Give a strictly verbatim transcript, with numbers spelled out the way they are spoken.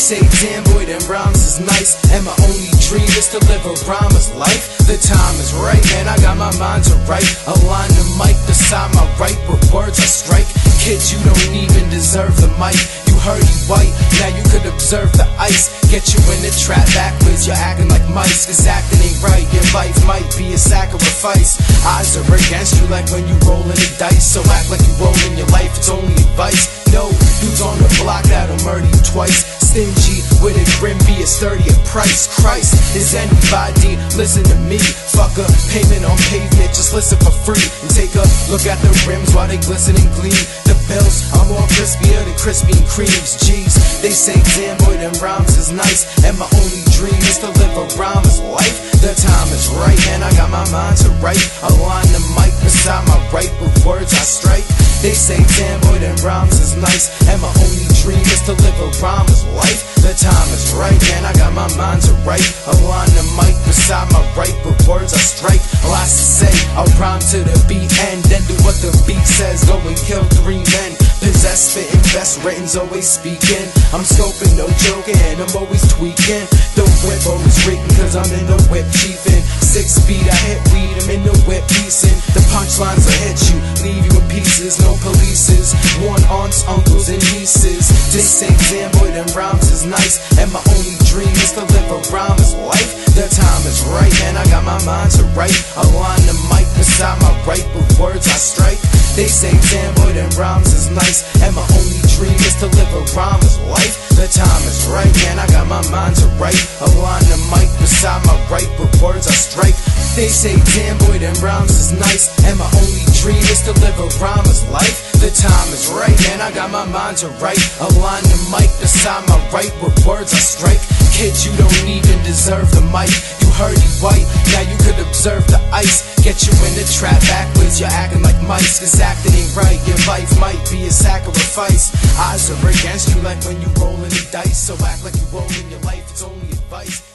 say, damn boy, them rhymes is nice, and my only dream is to live a rhymer's life. The time is right, man, I got my mind to write. Align the mic beside my right, with words I strike. Kids, you don't even deserve the mic. You heard he white, now you could observe the ice. Get you in the trap backwards, you're acting like mice. Cause acting ain't right, your life might be a sacrifice. Odds are against you like when you rollin' the dice. So act like you rollin' your life, it's only advice. No, dudes on the block that'll murder you twice. Stingy with a grim be a sturdier price. Christ, is anybody listen to me? Fuck a payment on pavement, just listen for free. And take a look at the rims while they glisten and gleam. The bills are more crispier than Krispy Kremes. Jeez, they say, damn boy, them rhymes is nice, and my only dream is to live a rhymer's life. The time is right, and I got my mind to write. Align the mic beside my right, with words I strike. They say, damn boy, them rhymes is nice, and my only dream is to live a rhymer's life. The time is right, and I got my mind to write. Align the mic beside my right, with words I strike. Lots to say, I'll rhyme to the beat and then do what the beat says. Go and kill three men. Possess, spittin', best written's always speaking. I'm scoping, no joking, and I'm always tweaking. The whip always reeking, cause I'm in the whip chiefin'. Six speed, I hit weed, I'm in the whip piecing. The punchlines will hit you, leave you in pieces. No polices, one aunts, uncles, and nieces. They say, damn boy, them rhymes is nice, and my only dream is to live a rhymer's life. The time is right, and I got my mind to write. Align the mic beside my right, with words I strike. They say, damn boy, them rhymes is nice, and my only dream is to live a rhymer's life. The time is right, man, I got my mind to write. Align the mic beside my right, with words I strike. They say, damn boy, them rhymes is nice, and my only dream is to live a rhymer's life. The time is right, man, I got my mind to write. Align the mic beside my right, with words I strike. Kids, you don't even deserve the mic. You heard he white, now you could observe the ice. Get you in the trap backwards, you're acting like mice. Cause acting ain't right, your life might be a sacrifice. Odds are against you like when you rollin' the dice. So act like you rollin' your life, it's only advice.